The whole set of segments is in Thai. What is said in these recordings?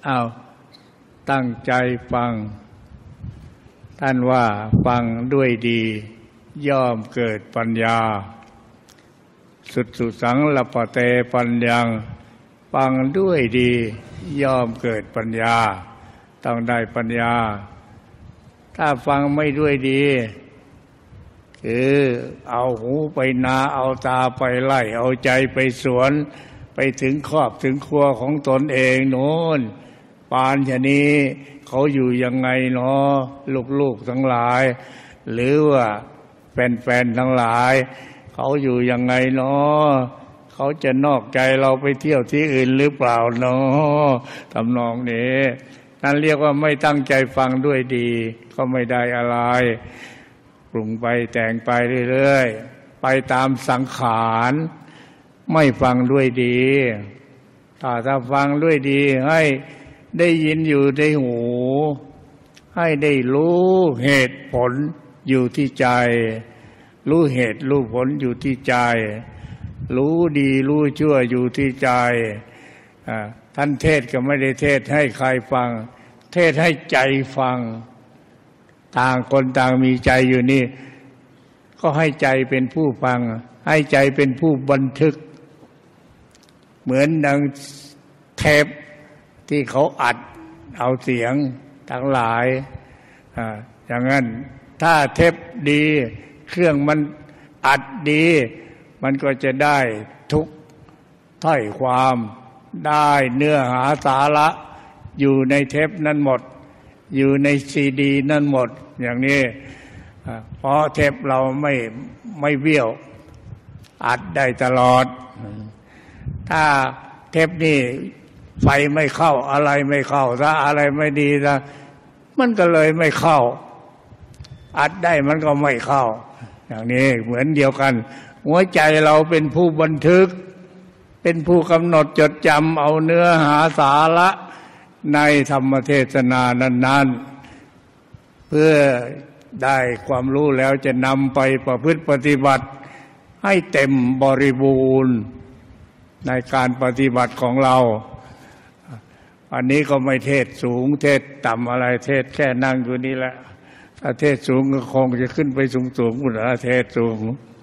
เอาตั้งใจฟังท่านว่าฟังด้วยดีย่อมเกิดปัญญาสุสังลปเตปัญญังฟังด้วยดีย่อมเกิดปัญญาต้องได้ปัญญาถ้าฟังไม่ด้วยดีคือเอาหูไปนาเอาตาไปไล่เอาใจไปสวนไปถึงครอบถึงครัวของตนเองโน้นปานชะนี้เขาอยู่ยังไงเนาะลูกๆทั้งหลายหรือว่าแฟนๆทั้งหลายเขาอยู่ยังไงเนาะเขาจะนอกใจเราไปเที่ยวที่อื่นหรือเปล่าเนาะทำนองนี้นั่นเรียกว่าไม่ตั้งใจฟังด้วยดีก็ไม่ได้อะไรปรุงไปแต่งไปเรื่อยๆไปตามสังขารไม่ฟังด้วยดีถ้าฟังด้วยดีให้ได้ยินอยู่ในหูให้ได้รู้เหตุผลอยู่ที่ใจรู้เหตุรู้ผลอยู่ที่ใจรู้ดีรู้ชั่วอยู่ที่ใจท่านเทศก็ไม่ได้เทศให้ใครฟังเทศให้ใจฟังต่างคนต่างมีใจอยู่นี่ก็ให้ใจเป็นผู้ฟังให้ใจเป็นผู้บันทึกเหมือนดังเทปที่เขาอัดเอาเสียงทั้งหลายอย่างนั้นถ้าเทปดีเครื่องมันอัดดีมันก็จะได้ทุกถ้อยความได้เนื้อหาสาระอยู่ในเทปนั้นหมดอยู่ในซีดีนั่นหมดอย่างนี้เพราะเทปเราไม่เบี้ยวอัดได้ตลอดถ้าเทปนี่ไฟไม่เข้าอะไรไม่เข้าถ้าอะไรไม่ดีนะมันก็เลยไม่เข้าอัดได้มันก็ไม่เข้าอย่างนี้เหมือนเดียวกันหัวใจเราเป็นผู้บันทึกเป็นผู้กำหนดจดจำเอาเนื้อหาสาระในธรรมเทศนานั้นๆเพื่อได้ความรู้แล้วจะนำไปประพฤติปฏิบัติให้เต็มบริบูรณ์ในการปฏิบัติของเราอันนี้ก็ไม่เทศสูงเทศต่ำอะไรเทศแค่นั่งอยู่นี่แหละถ้าเทศสูงก็คงจะขึ้นไปสูงๆหมดแล้วเทศสูง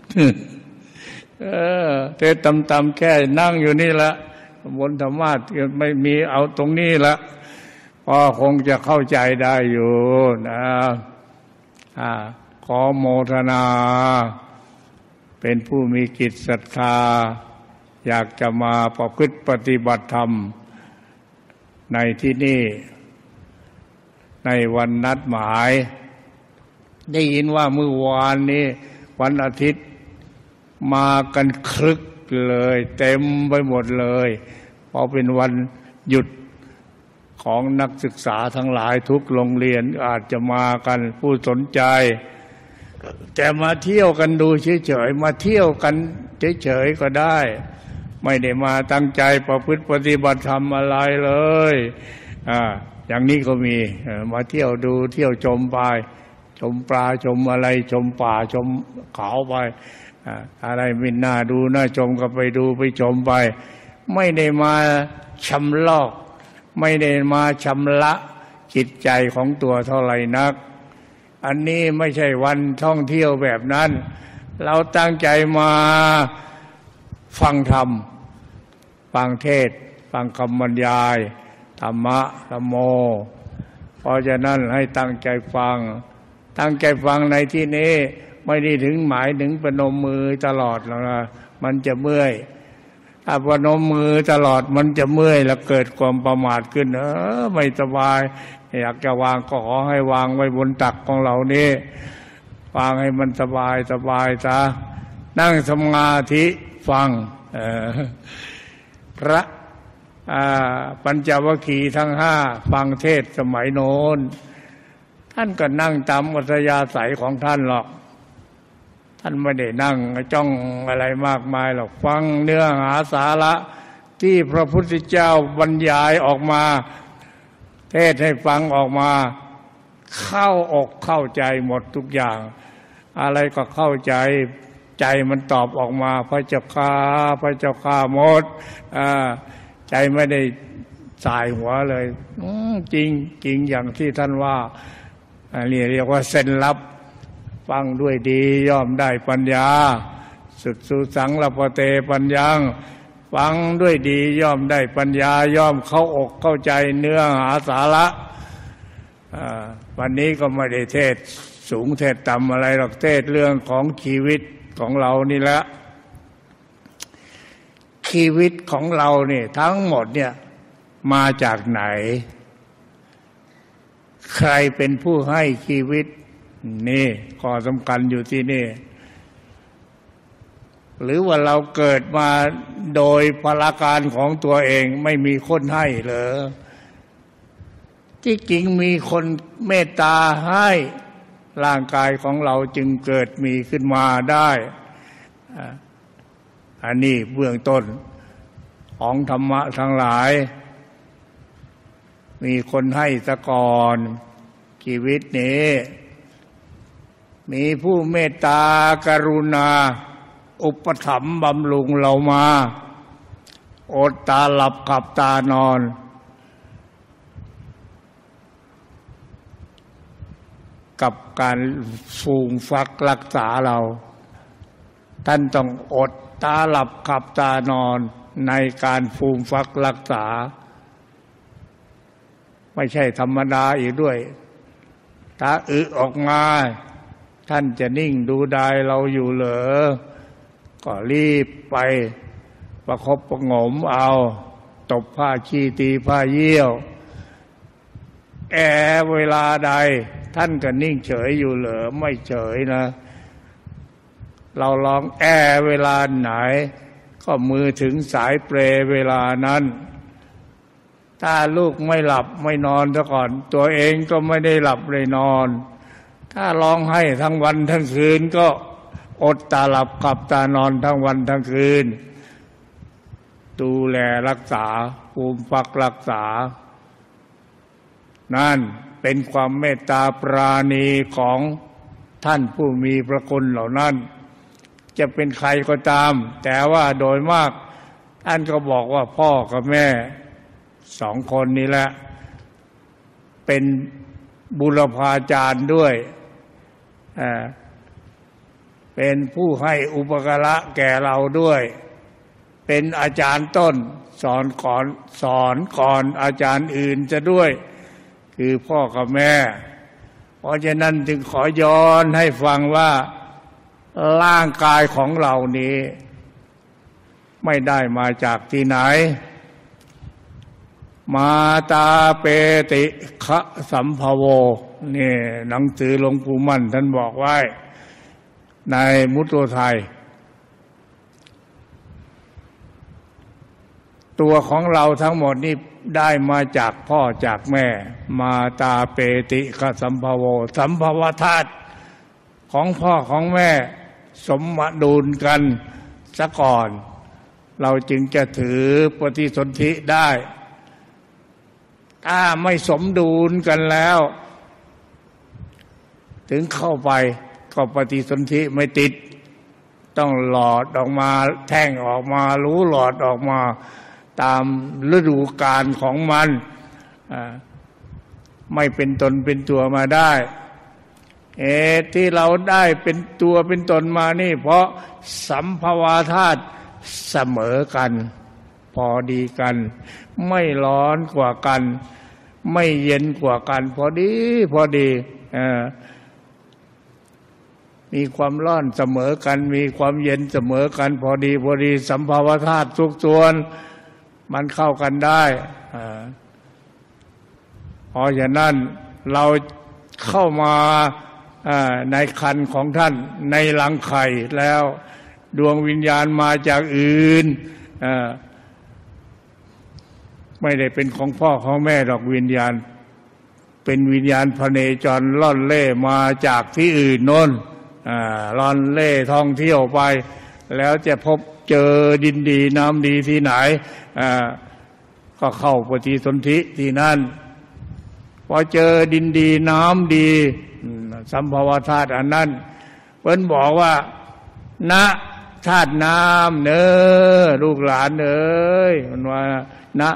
เทศต่ำๆแค่นั่งอยู่นี่ละบนธรรมะไม่มีเอาตรงนี้ละพอคงจะเข้าใจได้อยู่นะขอโมทนาเป็นผู้มีจิตศรัทธาอยากจะมาประพฤติปฏิบัติธรรมในที่นี่ในวันนัดหมายได้ยินว่าเมื่อวานนี้วันอาทิตย์มากันครึกเลยเต็มไปหมดเลยเพราะเป็นวันหยุดของนักศึกษาทั้งหลายทุกโรงเรียนอาจจะมากันผู้สนใจแต่มาเที่ยวกันดูเฉยๆมาเที่ยวกันเฉยๆก็ได้ไม่ได้มาตั้งใจประพฤติปฏิบัติธรรมอะไรเลยอย่างนี้ก็มีมาเที่ยวดูเที่ยวชมไปชมปลาชมอะไรชมป่าชมเขาไปอะไรไม่น่าดูน่าชมก็ไปดูไปชมไปไม่ได้มาชำลอกไม่ได้มาชำระจิตใจของตัวเท่าไหร่นักอันนี้ไม่ใช่วันท่องเที่ยวแบบนั้นเราตั้งใจมาฟังธรรมฟังเทศฟังคำบรรยายธรรมะธรรมโมเพราะฉะนั้นให้ตั้งใจฟังในที่นี้ไม่ได้ถึงหมายถึงประนมมือตลอดหรอกนะมันจะเมื่อยถ้าประนมมือตลอดมันจะเมื่อยแล้วเกิดความประมาทขึ้นไม่สบายอยากจะวางก็ขอให้วางไว้บนตักของเรานี่วางให้มันสบายซะนั่งสมาธิฟังพระปัญจวัคคีย์ทั้งห้าฟังเทศสมัยโน้นท่านก็นั่งตามอัธยาศัยของท่านหรอกท่านไม่ได้นั่งจ้องอะไรมากมายหรอกฟังเนื้อหาสาระที่พระพุทธเจ้าบรรยายออกมาเทศให้ฟังออกมาเข้าอกเข้าใจหมดทุกอย่างอะไรก็เข้าใจใจมันตอบออกมาพระเจ้าข้าหมดใจไม่ได้สายหัวเลยจริงจริงอย่างที่ท่านว่าเรียกว่าเส้นลับฟังด้วยดีย่อมได้ปัญญาสุสังละปเตปัญญังฟังด้วยดีย่อมได้ปัญญาย่อมเข้าอกเข้าใจเนื้อหาสาระวันนี้ก็ไม่ได้เทศสูงเทศต่ำอะไรหรอกเทศเรื่องของชีวิตของเรานี่แหละชีวิตของเราเนี่ยทั้งหมดเนี่ยมาจากไหนใครเป็นผู้ให้ชีวิตนี่ข้อสำคัญอยู่ที่นี่หรือว่าเราเกิดมาโดยพละการของตัวเองไม่มีคนให้เหรอที่จริงมีคนเมตตาให้ร่างกายของเราจึงเกิดมีขึ้นมาได้อันนี้เบื้องต้นของธรรมะทั้งหลายมีคนให้ซะก่อนชีวิตนี้มีผู้เมตตากรุณาอุปถัมภ์บำรุงเรามาอดตาหลับขับตานอนกับการฟูมฟักรักษาเราท่านต้องอดตาหลับขับตานอนในการฟูมฟักรักษาไม่ใช่ธรรมดาอีกด้วยถ้าออกมาท่านจะนิ่งดูดายเราอยู่เหรอก็รีบไปประคบประหงมเอาตบผ้าขี้ตีผ้าเยี่ยวเวลาใดท่านก็นิ่งเฉยอยู่เหรอไม่เฉยนะเราลองเวลาไหนก็มือถึงสายเปรเวลานั้นถ้าลูกไม่หลับไม่นอนซะก่อนตัวเองก็ไม่ได้หลับเลยนอนถ้าร้องไห้ทั้งวันทั้งคืนก็อดตาหลับขับตานอนทั้งวันทั้งคืนดูแลรักษาภูมิฟักรักษานั่นเป็นความเมตตาปราณีของท่านผู้มีพระคุณเหล่านั้นจะเป็นใครก็ตามแต่ว่าโดยมากท่านก็บอกว่าพ่อกับแม่สองคนนี้แหละเป็นบุรพาจารย์ด้วยเป็นผู้ให้อุปการะแก่เราด้วยเป็นอาจารย์ต้นสอนก่อนอาจารย์อื่นจะด้วยคือพ่อกับแม่เพราะฉะนั้นจึงขอย้อนให้ฟังว่าร่างกายของเรานี้ไม่ได้มาจากที่ไหนมาตาเปติขะสัมภโวนี่หนังสือหลวงปู่มั่นท่านบอกไว้ในมุตโตไทยตัวของเราทั้งหมดนี่ได้มาจากพ่อจากแม่มาตาเปติขะสัมภโวสัมภวธาตุของพ่อของแม่สมดุลกันซะก่อนเราจึงจะถือปฏิสนธิได้ถ้าไม่สมดุลกันแล้วถึงเข้าไปก็ปฏิสนธิไม่ติดต้องหลอดออกมาแท่งออกมารู้หลอดออกมาตามฤดูกาลของมันไม่เป็นตนเป็นตัวมาได้ที่เราได้เป็นตัวเป็นตนมานี่เพราะสัมภวธาตุเสมอกันพอดีกันไม่ร้อนกว่ากันไม่เย็นกว่ากันพอดีมีความร้อนเสมอกันมีความเย็นเสมอกันพอดีสัมภวธาตุทุกส่วนมันเข้ากันได้เพราะฉะนั้นเราเข้ามาในคันของท่านในรังไข่แล้วดวงวิญญาณมาจากอื่นไม่ได้เป็นของพ่อของแม่ดอกวิญญาณเป็นวิญญาณพเนจรล่อนเล่มาจากที่อื่นโน้นล่อนเล่ท่องเที่ยวไปแล้วจะพบเจอดินดีน้ำดีที่ไหนก็เข้าปฏิสนธิที่นั่นพอเจอดินดีน้ำดีสัมภวธาตุอันนั้นเพิ่นบอกว่าณธาตุน้ำเนอลูกหลานเอ้ยมันว่าณ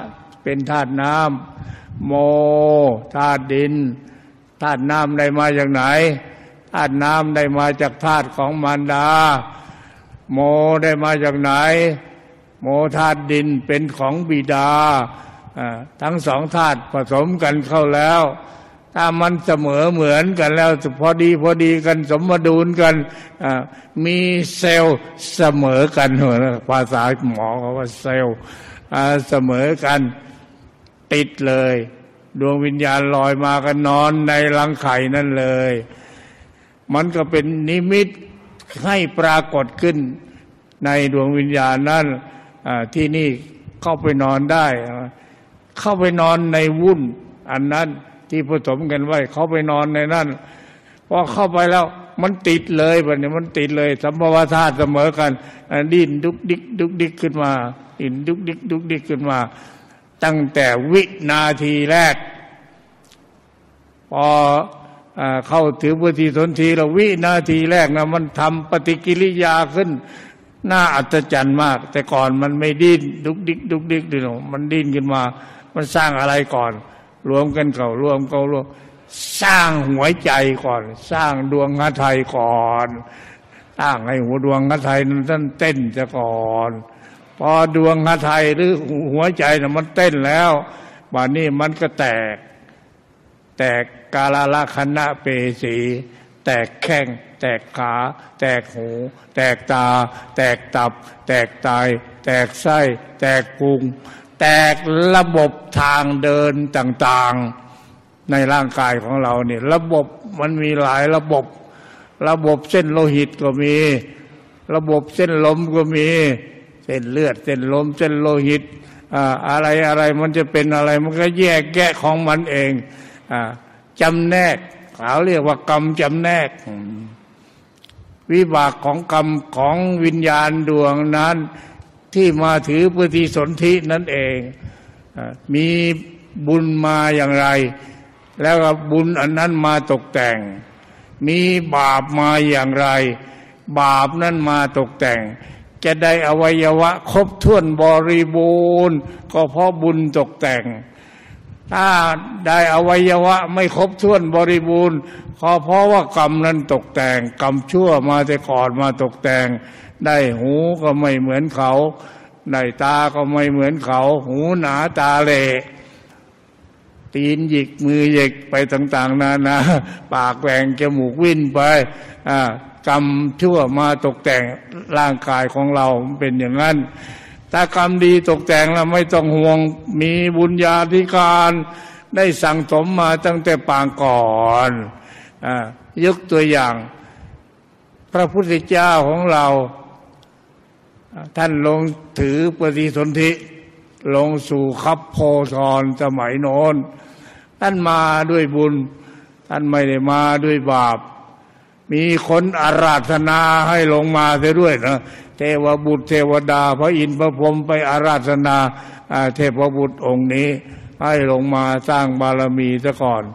เป็นธาตุน้ำโมธาตุดินธาตุน้ำได้มาจากไหนธาตุน้ำได้มาจากธาตุของมารดาโมได้มาจากไหนโมธาตุดินเป็นของบิดาทั้งสองธาตุผสมกันเข้าแล้วถ้ามันเสมอเหมือนกันแล้วพอดีกันสมดุลกันมีเซลล์เสมอกันภาษาหมอเขาว่าเซลล์เสมอกันติดเลยดวงวิญญาณลอยมากันนอนในรังไข่นั่นเลยมันก็เป็นนิมิตให้ปรากฏขึ้นในดวงวิญญาณนั้นที่นี่เข้าไปนอนได้เข้าไปนอนในวุ่นอันนั้นที่ผสมกันไว้เข้าไปนอนในนั้นพอเข้าไปแล้วมันติดเลยแบบนี้มันติดเลยสัมภวธาตุเสมอกันดิ้นดุกดิกขึ้นมาดิ้นดุกดิกขึ้นมาตั้งแต่วินาทีแรกพอเข้าถึงปฏิสนธิแล้ววินาทีแรกนะมันทำปฏิกิริยาขึ้นน่าอัศจรรย์มากแต่ก่อนมันไม่ดิ้นดุกดิกดิมันดิ้นขึ้นมามันสร้างอะไรก่อนรวมกันรวมสร้างหัวใจก่อนสร้างดวงหทัยก่อนสร้างให้หัวดวงหทัยนั้นเต้นซะก่อนพอดวงหทัยหรือหัวใจน่ะมันเต้นแล้วบัดนี้มันก็แตกกาลละคณะเปสีแตกแข้งแตกขาแตกหูแตกตาแตกตับแตกไตแตกไส้แตกพุงแตกระบบทางเดินต่างๆในร่างกายของเราเนี่ยระบบมันมีหลายระบบเส้นโลหิตก็มีระบบเส้นลมก็มีเส้นเลือดเส้นลมเส้นโลหิตอะไรมันจะเป็นอะไรมันก็แยกแยะของมันเองจำแนกเขาเรียกว่ากรรมจำแนกวิบากของกรรมของวิญญาณดวงนั้นที่มาถือปฏิสนธินั่นเองมีบุญมาอย่างไรแล้วก็บุญอันนั้นมาตกแต่งมีบาปมาอย่างไรบาปนั้นมาตกแต่งจะได้อวัยวะครบถ้วนบริบูรณ์ก็เพราะบุญตกแต่งถ้าได้อวัยวะไม่ครบถ้วนบริบูรณ์ก็เพราะว่ากรรมนั้นตกแต่งกรรมชั่วมาแต่ก่อนมาตกแต่งได้หูก็ไม่เหมือนเขาได้ตาก็ไม่เหมือนเขาหูหนาตาเหล่ตีนหยิกมือหยิกไปต่างๆนานาปากแหว่งจมูกวิ่นไปกรรมชั่วมาตกแต่งร่างกายของเราเป็นอย่างนั้นถ้ากรรมดีตกแต่งแล้วไม่ต้องห่วงมีบุญญาธิการได้สั่งสมมาตั้งแต่ปางก่อนยกตัวอย่างพระพุทธเจ้าของเราท่านลงถือปฏิสนธิลงสู่คัพโพธรสมัยโน้นท่านมาด้วยบุญท่านไม่ได้มาด้วยบาปมีคนอาราธนาให้ลงมาเสียด้วยนะเทวบุตรเทวดาพระอินทร์พระพรหมไปอาราธนาเทพบุตรองค์นี้ให้ลงมาสร้างบารมีซะก่อน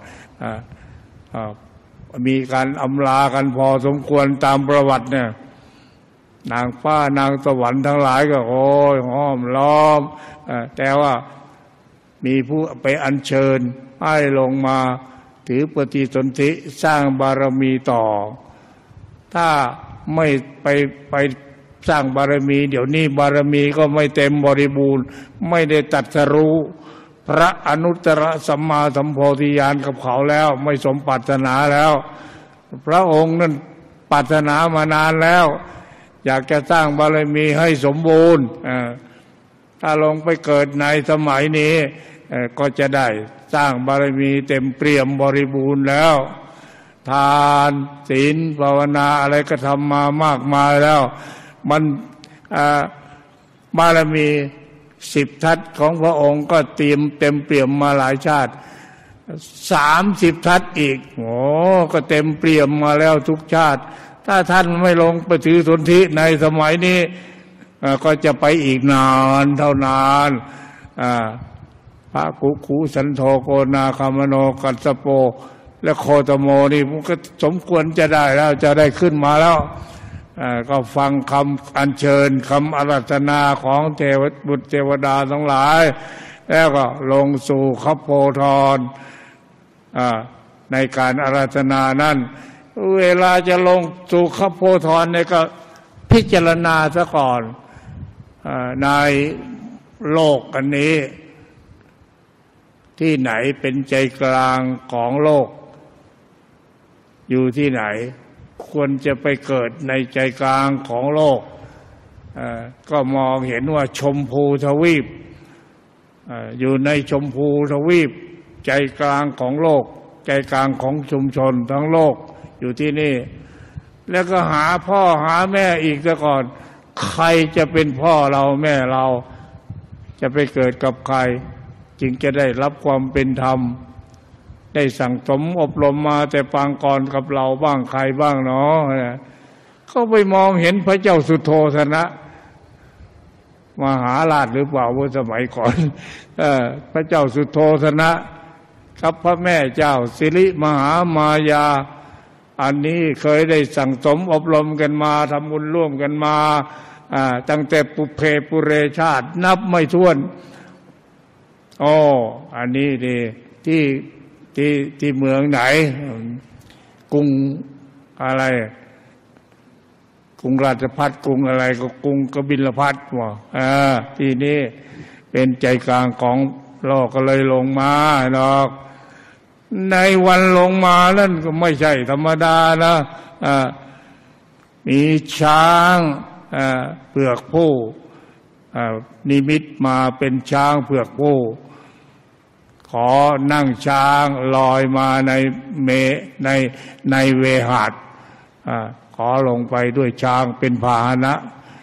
มีการอำลากันพอสมควรตามประวัติเนี่ยนางฟ้านางสวรรค์ทั้งหลายก็โอ้ยห้อมล้อมแต่ว่ามีผู้ไปอัญเชิญให้ลงมาถือปฏิสนธิสร้างบารมีต่อถ้าไม่ไปสร้างบารมีเดี๋ยวนี้บารมีก็ไม่เต็มบริบูรณ์ไม่ได้ตรัสรู้พระอนุตตรสัมมาสัมโพธิญาณกับเขาแล้วไม่สมปรารถนาแล้วพระองค์นั้นปรารถนามานานแล้วอยากจะสร้างบารมีให้สมบูรณ์ถ้าลงไปเกิดในสมัยนี้ก็จะได้สร้างบารมีเต็มเปี่ยมบริบูรณ์แล้วทานศีลภาวนาอะไรก็ทำมามากมายแล้วมันบารมี10 ทัศของพระองค์ก็เตรียมเต็มเปี่ยมมาหลายชาติ30 ทัศอีกโอ้ก็เต็มเปี่ยมมาแล้วทุกชาติถ้าท่านไม่ลงไปถือสนธิในสมัยนี้ก็จะไปอีกนานเท่านานพระกุคูสันโธโกนาคามโนกัสสโปและโคตโมนี่มันก็สมควรจะได้แล้วจะได้ขึ้นมาแล้วก็ฟังคำอัญเชิญคำอาราธนาของเทวบุตรเทวดาทั้งหลายแล้วก็ลงสู่คัพโพธรในการอาราธนานั้นเวลาจะลงสู่คัพโพธรเนี่ยก็พิจารณาซะก่อนในโลกอันนี้ที่ไหนเป็นใจกลางของโลกอยู่ที่ไหนควรจะไปเกิดในใจกลางของโลกก็มองเห็นว่าชมพูทวีปอยู่ในชมพูทวีปใจกลางของโลกใจกลางของชุมชนทั้งโลกอยู่ที่นี่แล้วก็หาพ่อหาแม่อีกซะก่อนใครจะเป็นพ่อเราแม่เราจะไปเกิดกับใครจึงจะได้รับความเป็นธรรมได้สั่งสมอบรมมาแต่ปางก่อนกับเราบ้างใครบ้างเนาะเขาไปมองเห็นพระเจ้าสุโธทนะมหาราชหรือเปล่าว่าสมัยก่อนพระเจ้าสุโธทนะกับพระแม่เจ้าสิริมหามายาอันนี้เคยได้สั่งสมอบรมกันมาทำบุญร่วมกันมาตั้งแต่ปุเพปุเรชาตินับไม่ถ้วนอันนี้ดีที่เมืองไหนกรุงอะไรกรุงราชภัฏกรุงอะไรก็กรุงกบิลพัสว่ะที่นี่เป็นใจกลางของโลกก็เลยลงมาหรอกในวันลงมานั่นก็ไม่ใช่ธรรมดานะมีช้างเผือกผู้นิมิตมาเป็นช้างเผือกผู้ขอนั่งช้างลอยมาในเวหาดขอลงไปด้วยช้างเป็นพาหนะ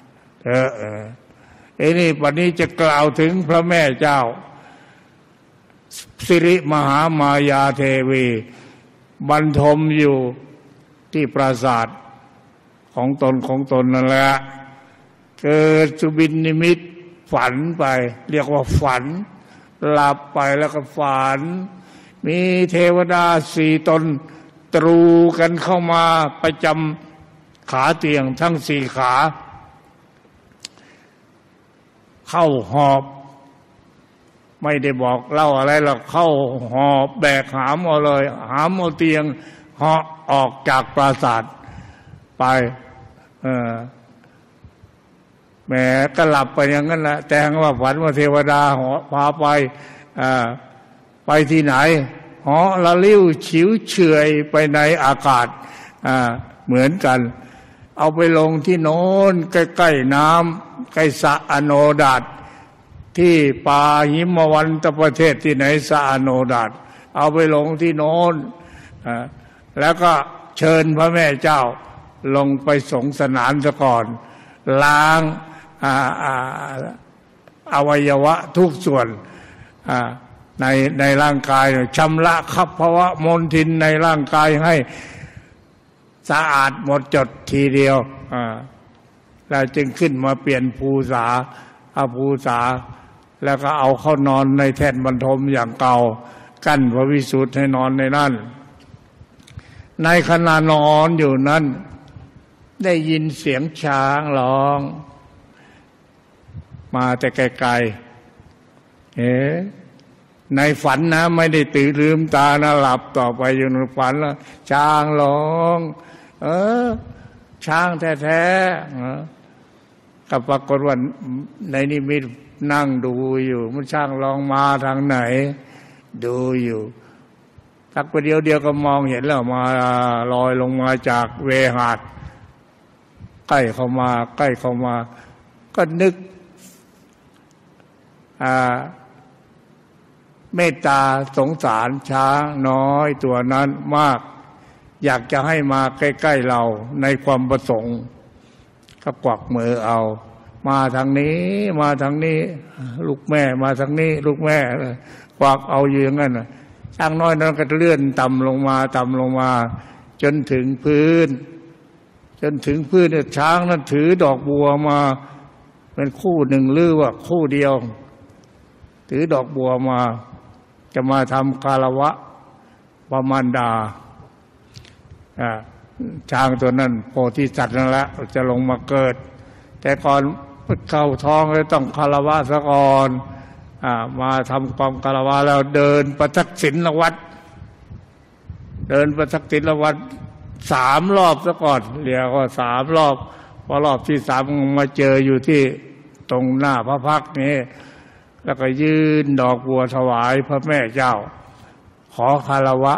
นี่วันนี้จะกล่าวถึงพระแม่เจ้าสิริมหามายาเทวีบรรทมอยู่ที่ปราสาทของตนนั่นแหละเกิดสุบินนิมิตฝันไปเรียกว่าฝันหลับไปแล้วก็ฝันมีเทวดา4 ตนตรูกันเข้ามาประจำขาเตียงทั้ง4 ขาเข้าหอบไม่ได้บอกเล่าอะไรหรอกเข้าหอบแบกหามเอาเลยหามเอาเตียงเหาะออกจากปราสาทไปแหมก็หลับไปอย่างนั้นแหละแต่ว่าฝันว่าเทวดาเหาะพาไปที่ไหนเหาะละลิ้วฉิวเฉยไปในอากาศเหมือนกันเอาไปลงที่โน้นใกล้ๆน้ำใกล้สระอโนดาตที่ป่าหิมวันตประเทศที่ไหนสระอโนดาตเอาไปลงที่โน้นแล้วก็เชิญพระแม่เจ้าลงไปสงสนานซะก่อนล้างอวัยวะทุกส่วนในร่างกายชำระขับภาวะมลทินในร่างกายให้สะอาดหมดจดทีเดียวแล้วจึงขึ้นมาเปลี่ยนภูษาแล้วก็เอาเข้านอนในแท่นบรรทมอย่างเก่ากั้นพระวิสุทธิ์ให้นอนในนั้นในขณะนอนอยู่นั้นได้ยินเสียงช้างร้องมาแต่ไกลๆในฝันนะไม่ได้ตื่นลืมตานะหลับต่อไปอยู่ในฝันแล้วช้างร้องช้างแท้ๆก็ปรากฏว่าในนิมิตนั่งดูอยู่มันช้างร้องมาทางไหนดูอยู่สักประเดี๋ยวก็มองเห็นแล้วมาลอยลงมาจากเวหาดใกล้เข้ามาก็นึกเมตตาสงสารช้างน้อยตัวนั้นมากอยากจะให้มาใกล้ๆเราในความประสงค์ก็กวักมือเอามาทางนี้ลูกแม่มาทางนี้ลูกแม่กวักเอาอยู่อย่างนั้นช้างน้อยนั้นก็เลื่อนต่ำลงมาจนถึงพื้นเนี่ยช้างนั้นถือดอกบัวมาเป็นคู่หนึ่งหรือว่าคู่เดียวถือดอกบัวมาจะมาทำคารวะพระมารดาช้างตัวนั้นโพธิสัตว์นั่นแหละจะลงมาเกิดแต่ก่อนเข้าท้องเลยต้องคารวะซะก่อนมาทำความคารวะแล้วเดินประทักษิณวัตรเดินประทักษิณวัตร3 รอบซะก่อนเรียกว่า3 รอบพอรอบที่3มาเจออยู่ที่ตรงหน้าพระพักตร์นี้แล้วก็ยื่นดอกบัวถวายพระแม่เจ้าขอคารวะ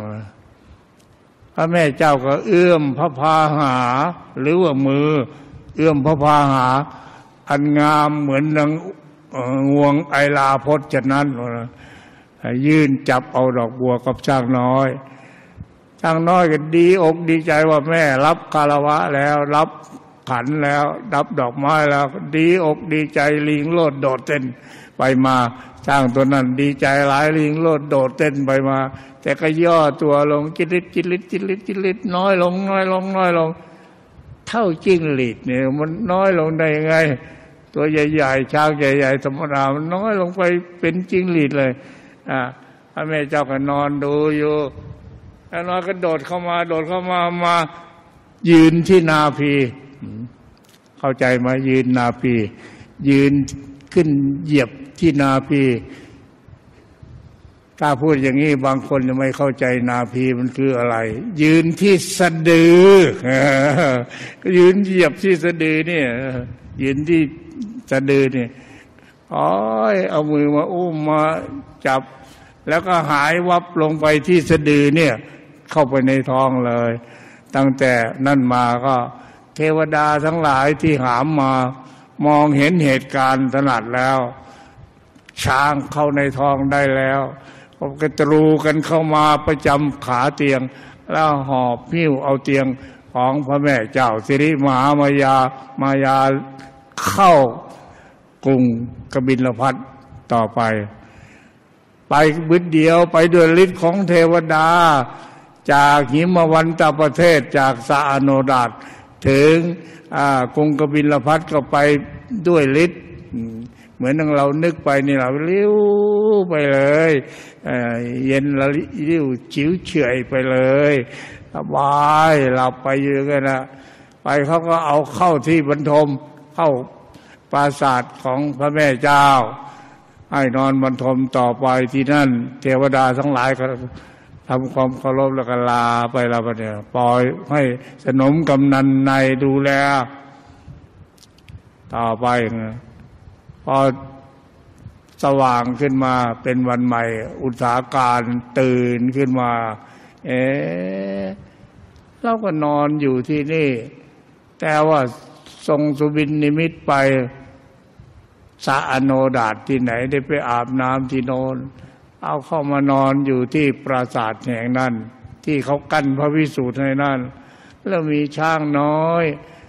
พระแม่เจ้าก็เอื้อมพระพาหาหรือว่ามือเอื้อมพระพาหาอันงามเหมือนนางงวงไอลาพจน์นั้นยื่นจับเอาดอกบัวกับช้างน้อยช้างน้อยก็ดีอกดีใจว่าแม่รับคารวะแล้วรับขันแล้วรับดอกไม้แล้วดีอกดีใจลิงโลดโดดเต้นไปมาช้างตัวนั้นดีใจหลายลิงโลดโดดเต้นไปมาแต่ก็ย่อตัวลงจิลิดจิลิดจิลิดจิลิดน้อยลงน้อยลงน้อยลงเท่าจิ้งหรีดเนี่ยมันน้อยลงได้ยังไงตัวใหญ่ๆช้างใหญ่ๆธรรมดามันน้อยลงไปเป็นจิ้งหรีดเลยพระแม่เจ้าก็นอนดูอยู่แล้วน้อยก็โดดเข้ามามายืนที่นาพีเข้าใจไหมยืนนาพียืนขึ้นเหยียบที่นาพีถ้าพูดอย่างนี้บางคนจะไม่เข้าใจนาพีมันคืออะไรยืนที่สะดือยืนเหยียบที่สะดือเนี่ยยืนที่สะดือเนี่ยเอามือมาอุ้มมาจับแล้วก็หายวับลงไปที่สะดือเนี่ยเข้าไปในท้องเลยตั้งแต่นั่นมาก็เทวดาทั้งหลายที่หามมามองเห็นเหตุการณ์ถนัดแล้วช้างเข้าในท้องได้แล้วก็ตรูกันเข้ามาประจำขาเตียงแล้วหอบหิ้วเอาเตียงของพระแม่เจ้าสิริมหามายาเข้ากรุงกบิลพัสต่อไปบึดเดียวไปด้วยฤทธิ์ของเทวดาจากหิมวันตประเทศจากสาโนดาตถึงกรุงกบิลพัสก็ไปด้วยฤทธิ์เหมือนเรานึกไปนี่เราเลี้ยวไปเลยเย็นละเลี้ยวฉิวเฉยไปเลยสบายหลับไปอยู่กันนะไปเขาก็เอาเข้าที่บรรทมเข้าปราสาทของพระแม่เจ้าให้นอนบรรทมต่อไปที่นั่นเทวดาทั้งหลายก็ทำความเคารพแล้วก็ลาไปแล้วเนี่ยปล่อยให้สนมกำนันในดูแลต่อไปพอสว่างขึ้นมาเป็นวันใหม่อุตสาหการตื่นขึ้นมาเราก็นอนอยู่ที่นี่แต่ว่าทรงสุบินนิมิตไปสาโนดาตที่ไหนได้ไปอาบน้ำที่โนนเอาเข้ามานอนอยู่ที่ปราสาทแห่งนั้นที่เขากั้นพระวิสูตรให้นั่นแล้วมีช้างน้อย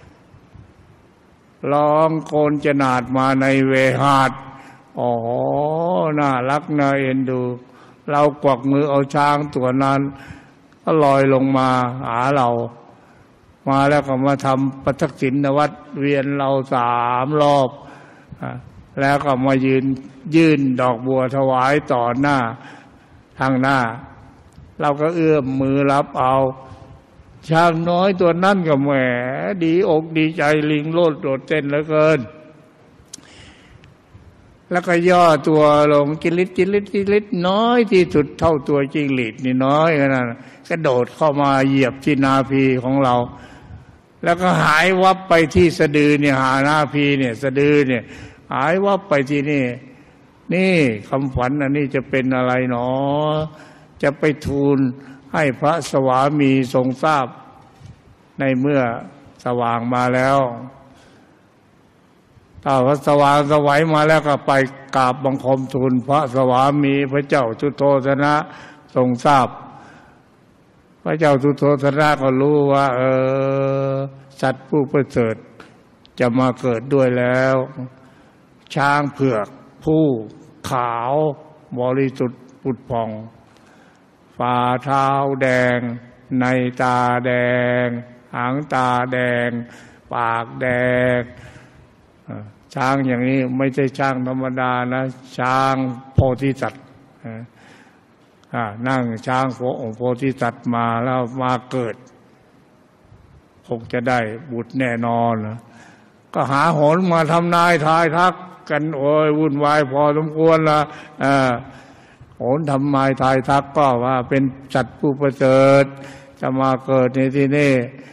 ร้องโกนจนาดมาในเวหาดน่ารักน่าเอ็นดูเรากวักมือเอาช้างตัวนั้นก็ลอยลงมาหาเรามาแล้วก็มาทำประทักษิณวัตรเวียนเรา3 รอบแล้วก็มายื่นดอกบัวถวายต่อหน้าทางหน้าเราก็เอื้อมมือรับเอาช้างน้อยตัวนั่นก็แหมดีอกดีใจลิงโลดโดดเต้นเหลือเกินแล้วก็ย่อตัวลงจิลิดจิลิดจิลิดน้อยที่สุดเท่าตัวจิ้งหรีดนี่น้อยขนาดนั้นก็โดดเข้ามาเหยียบที่นาพีของเราแล้วก็หายวับไปที่สะดือเนี่ยหานาพีเนี่ยสะดือเนี่ยหายวับไปที่นี่คำฝันอันนี้จะเป็นอะไรหนอจะไปทูลให้พระสวามีทรงทราบในเมื่อสว่างมาแล้วถ้าพระสว่างสวัยมาแล้วก็ไปกราบบังคมทูลพระสวามีพระเจ้าสุโธทนะทรงทราบพระเจ้าสุโธทนะก็รู้ว่าสัตว์ผู้ประเสริฐจะมาเกิดด้วยแล้วช้างเผือกผู้ขาวบริสุทธิ์ผุดผ่องฝ่าเท้าแดงในตาแดงหางตาแดงปากแดงช้างอย่างนี้ไม่ใช่ช้างธรรมดานะช้างโพธิสัตว์นั่งช้างโพธิสัตว์มาแล้วมาเกิดคงจะได้บุตรแน่นอนก็หาโหนมาทำนายทายทักกันโอ้ยวุ่นวายพอสมควรละโหนทำไมทายทักก็ว่าเป็นสัตว์ผู้ประเสริฐจะมาเกิดในที่นี้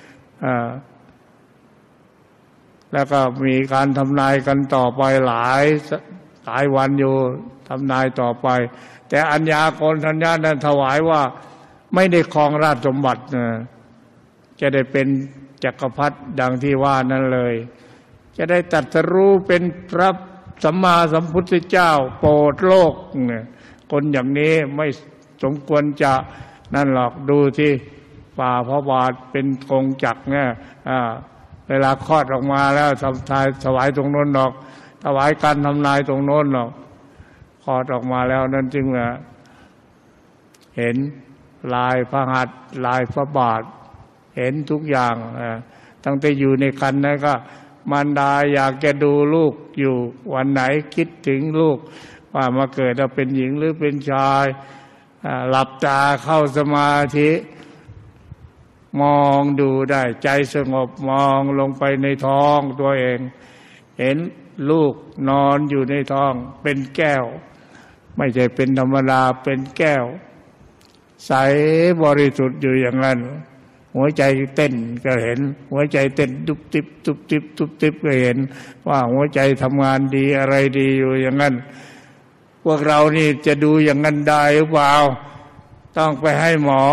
แล้วก็มีการทำนายกันต่อไปหลายวันอยู่ทำนายต่อไปแต่อัญญาโกณทัญญานั้นถวายว่าไม่ได้ครองราชสมบัติจะได้เป็นจักรพรรดิดังที่ว่านั้นเลยจะได้ตรัสรู้เป็นพระสัมมาสัมพุทธเจ้าโปรดโลกคนอย่างนี้ไม่สมควรจะนั่นหรอกดูที่ฝ่าพระบาทเป็นกงจักรเนี่ยเวลาคลอดออกมาแล้วถวายตรงโน้นหรอกถวายการทำนายตรงโน้นหรอกคลอดออกมาแล้วนั่นจึงเห็นลายพระหัตถ์ลายพระบาทเห็นทุกอย่างตั้งแต่อยู่ในครรภ์นั้นก็มารดาอยากจะดูลูกอยู่วันไหนคิดถึงลูกว่ามาเกิดจะเป็นหญิงหรือเป็นชายหลับตาเข้าสมาธิมองดูได้ใจสงบมองลงไปในท้องตัวเองเห็นลูกนอนอยู่ในท้องเป็นแก้วไม่ใช่เป็นธรรมดาเป็นแก้วใสบริสุทธิ์อยู่อย่างนั้นหัวใจเต้นก็เห็นหัวใจเต้นตุบติบตุบติบตุบติบก็เห็นว่าหัวใจทำงานดีอะไรดีอยู่อย่างนั้นพวกเรานี่จะดูอย่างนั้นได้หรือเปล่าต้องไปให้หมอ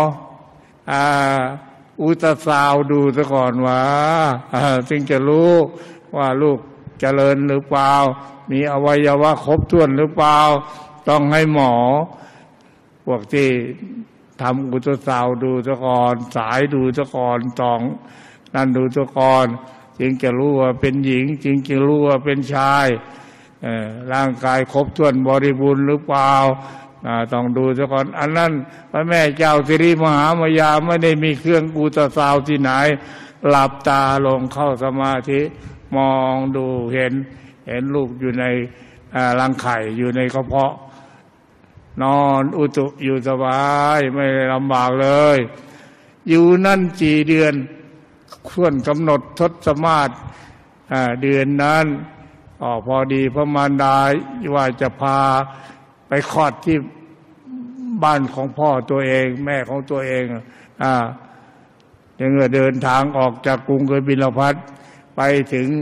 อุลตราซาวด์ดูซะก่อนว่าจึงจะรู้ว่าลูกเจริญหรือเปล่ามีอวัยวะครบถ้วนหรือเปล่าต้องให้หมอพวกที่ทำอุลตราซาวด์ดูซะก่อนสายดูซะก่อนต้องนั่นดูซะก่อนจึงจะรู้ว่าเป็นหญิงจึงจะรู้ว่าเป็นชายร่างกายครบถ้วนบริบูรณ์หรือเปล่าต้องดูซะก่อนอันนั้นพระแม่เจ้าสิริมหามายาไม่ได้มีเครื่องอุลตราซาวด์ที่ไหนหลับตาลงเข้าสมาธิมองดูเห็นลูกอยู่ในรังไข่อยู่ในกระเพาะนอนอุตุอยู่สบายไม่ลำบากเลยอยู่นั่น4 เดือนควรกำหนดทศมาศเดือนนั้นพอดีพระมารดาว่าจะพาไปคลอดที่บ้านของพ่อตัวเองแม่ของตัวเองยังเดินทางออกจากกรุงกบิลพัสไปถึง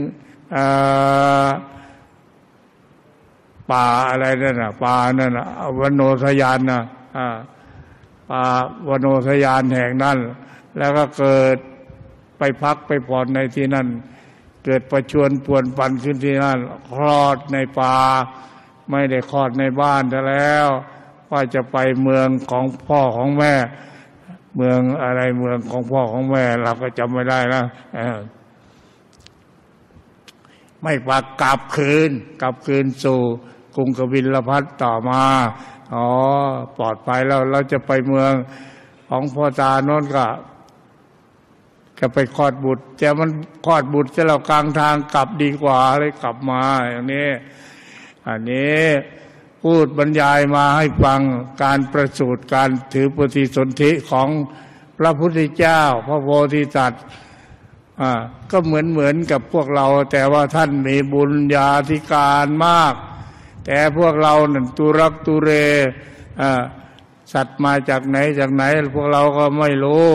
ป่าอะไรนั่นน่ะป่านั่นน่ะวนโนทยานน่ะป่าวนโนทยานแห่งนั้นแล้วก็เกิดไปพักไปผ่อนในที่นั่นเกิดประชวนปวนปั่นขึ้นที่นั่นคลอดในป่าไม่ได้คลอดในบ้านแต่แล้วว่าจะไปเมืองของพ่อของแม่เมืองอะไรเมืองของพ่อของแม่เราก็จำไม่ได้นะไม่ปากกลับคืนสู่กรุงกบิลพัสต่อมาปลอดภัยแล้วเราจะไปเมืองของพ่อตาโน้นก็ไปคลอดบุตรแต่มันคลอดบุตรจะเรากลางทางกลับดีกว่าเลยกลับมาอย่างนี้อันนี้พูดบรรยายมาให้ฟังการประสูติการถือปฏิสนธิของพระพุทธเจ้าพระโพธิสัตว์ก็เหมือนกับพวกเราแต่ว่าท่านมีบุญญาธิการมากแต่พวกเรานั่นตุรักตุเรสัตว์มาจากไหนพวกเราก็ไม่รู้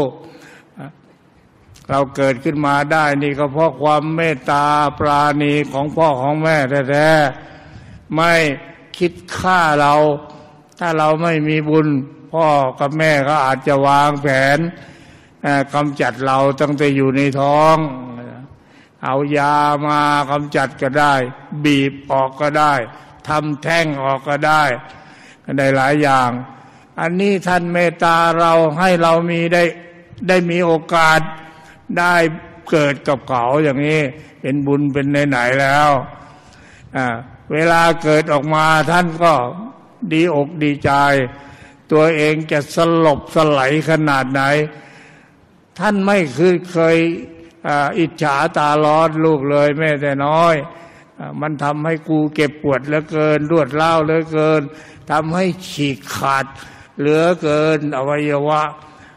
เราเกิดขึ้นมาได้นี่ก็เพราะความเมตตาปราณีของพ่อของแม่แท้ๆไม่คิดฆ่าเราถ้าเราไม่มีบุญพ่อกับแม่ก็อาจจะวางแผนกำจัดเราตั้งแต่อยู่ในท้องเอายามากำจัดก็ได้บีบออกก็ได้ทำแท่งออกก็ได้หลายอย่างอันนี้ท่านเมตตาเราให้เราได้มีโอกาสได้เกิดกับเขาอย่างนี้เป็นบุญเป็นไหนๆแล้วเวลาเกิดออกมาท่านก็ดีอกดีใจตัวเองจะสลบสลายขนาดไหนท่านไม่เคยอิจฉาตาร้อนลูกเลยแม้แต่น้อยมันทำให้กูเก็บปวดเหลือเกินรวดร้าวเหลือเกินทำให้ฉีกขาดเหลือเกินอวัยวะ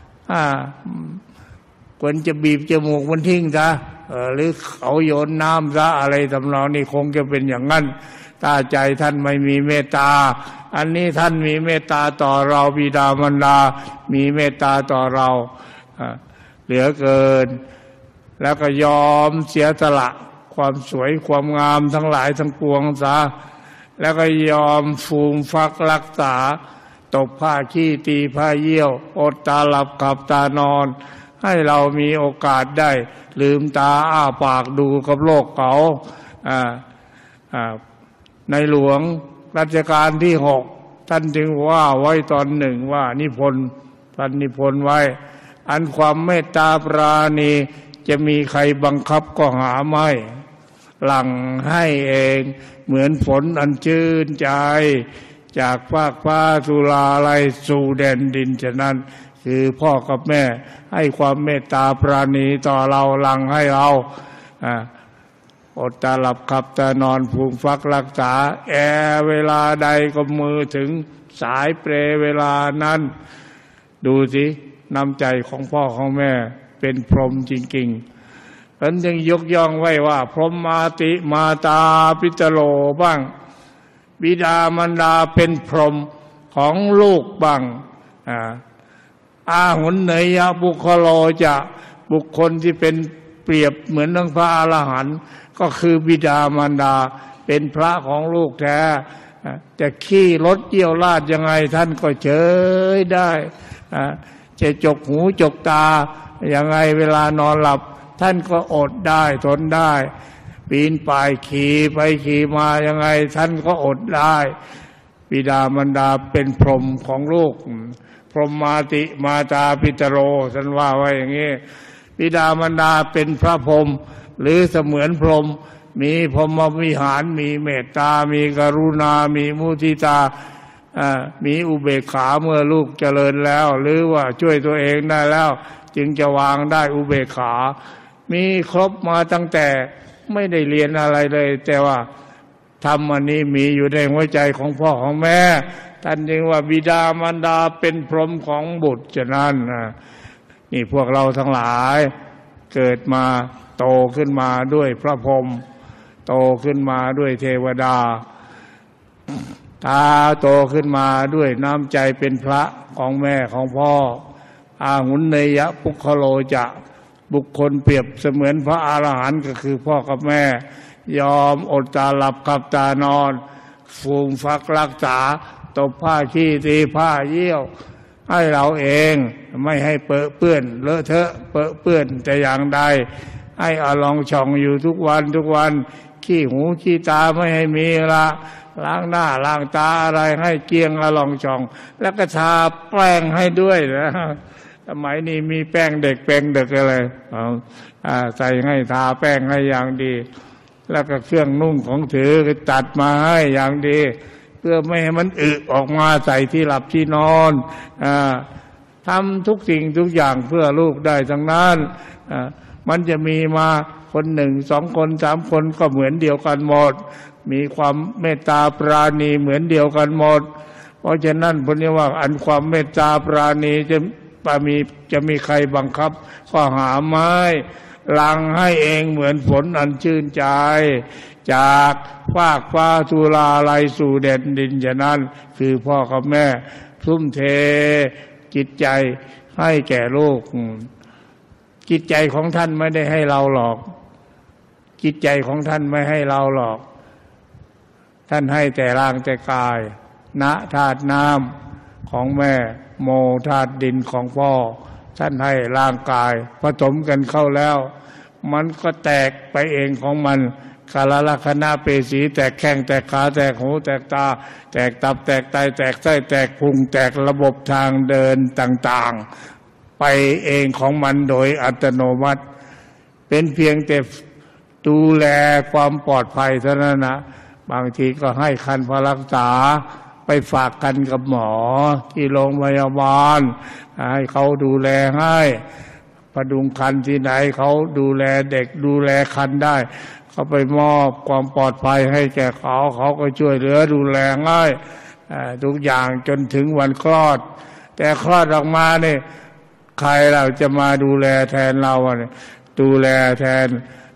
ควรจะบีบจมูกมันทิ้งซะหรือเขาโยนน้ำซะอะไรทำนองนี้คงจะเป็นอย่างนั้นถ้าใจท่านไม่มีเมตตาอันนี้ท่านมีเมตตาต่อเราบิดามารดามีเมตตาต่อเราเหลือเกินแล้วก็ยอมเสียสละความสวยความงามทั้งหลายทั้งปวงซะแล้วก็ยอมฟูมฟักรักษาตบผ้าขี้ตีผ้าเยี่ยวอดตาหลับขับตานอนให้เรามีโอกาสได้ลืมตาอ้าปากดูกับโลกเขาในหลวงรัชกาลที่6ท่านจึงว่าไว้ตอนหนึ่งว่านิพนธ์ท่านนิพนธ์ไว้อันความเมตตาปราณีจะมีใครบังคับก็หาไม่หลั่งให้เองเหมือนฝนอันชื่นใจจากฟากฟ้าสุราลัยสู่แดนดินฉะนั้นคือพ่อกับแม่ให้ความเมตตาปราณีต่อเราหลั่งให้เราอดตาหลับขับตานอนฟูมฟักรักษาเวลาใดก็มือถึงสายเปรเวลานั้นดูสิน้ำใจของพ่อของแม่เป็นพรหมจริงๆฉันจึงยกย่องไว้ว่าพรหมมาติมาตาปิตโลบ้างบิดามารดาเป็นพรหมของลูกบ้างอาหุนเนยบุคโลจะบุคคลที่เป็นเปรียบเหมือนดังพระอรหันต์ก็คือบิดามารดาเป็นพระของลูกแท้จะขี้รถเยี่ยวลาดยังไงท่านก็เฉยได้จะจกหูจกตายังไงเวลานอนหลับท่านก็อดได้ทนได้ปีนป่ายขี่ไปขี่มายังไงท่านก็อดได้บิดามารดาเป็นพรหมของลูกพรหมมาติมาตาปิตโรท่านว่าไว้อย่างนี้บิดามารดาเป็นพระพรหมหรือเสมือนพรหมมีพรหมวิหารมีเมตตามีกรุณามีมุทิตามีอุเบกขาเมื่อลูกเจริญแล้วหรือว่าช่วยตัวเองได้แล้วจึงจะวางได้อุเบกขามีครบมาตั้งแต่ไม่ได้เรียนอะไรเลยแต่ว่าธรรมอันนี้มีอยู่ในหัวใจของพ่อของแม่ท่านจึงว่าบิดามารดาเป็นพรหมของบุตรฉะนั้นนี่พวกเราทั้งหลายเกิดมาโตขึ้นมาด้วยพระพรหมโตขึ้นมาด้วยเทวดาตาโตขึ้นมาด้วยน้ำใจเป็นพระของแม่ของพ่ออาหุนเนยปุคโลจะบุคคลเปรียบเสมือนพระอรหันต์ก็คือพ่อกับแม่ยอมอดตาหลับขับตานอนฟูมฟักรักษาตบผ้าขี้ตีผ้าเยี่ยวให้เราเองไม่ให้เปื้อนเลอะเทอะเปื้อนแต่อย่างใดให้อาลองช่องอยู่ทุกวันขี้หูขี้ตาไม่ให้มีละล้างหน้าล้างตาอะไรให้เกลี้ยงอาลองช่องแล้วก็ทาแป้งให้ด้วยนะสมัยนี้มีแป้งเด็กแป้งเด็กอะไรใส่ให้ทาแป้งให้อย่างดีแล้วก็เครื่องนุ่งของถือตัดมาให้อย่างดีเพื่อไม่ให้มันอึออกมาใส่ที่หลับที่นอนทำทุกสิ่งทุกอย่างเพื่อลูกได้ทั้งนั้นมันจะมีมาคนหนึ่งสองคนสามคนก็เหมือนเดียวกันหมดมีความเมตตาปราณีเหมือนเดียวกันหมดเพราะฉะนั้นพูดว่าอันความเมตตาปราณีจะมีใครบังคับก็หาไม่หลั่งให้เองเหมือนฝนอันชื่นใจจากฟากฟ้าสุราลัยสู่แดนดินฉะนั้นคือพ่อกับแม่ทุ่มเทจิตใจให้แก่ลูกจิตใจของท่านไม่ได้ให้เราหรอกจิตใจของท่านไม่ให้เราหรอกท่านให้แต่ร่างแต่กายณธาตุน้ำของแม่โมธาตุดินของพ่อท่านให้ร่างกายผสมกันเข้าแล้วมันก็แตกไปเองของมันกาลละคณะเปสีแตกแข้งแตกขาแตกหูแตกตาแตกตับแตกไตแตกไส้แตกพุงแตกระบบทางเดินต่างๆไปเองของมันโดยอัตโนมัติเป็นเพียงแต่ดูแลความปลอดภัยเท่านั้นนะบางทีก็ให้คันพรักษาไปฝากกันกับหมอที่โรงพยาบาลให้เขาดูแลให้พดุงคันที่ไหนเขาดูแลเด็กดูแลคันได้เขาไปมอบความปลอดภัยให้แก่เขาก็ช่วยเหลือดูแลง่ายทุกอย่างจนถึงวันคลอดแต่คลอดออกมาเนี่ยใครเราจะมาดูแลแทนเราดูแลแทน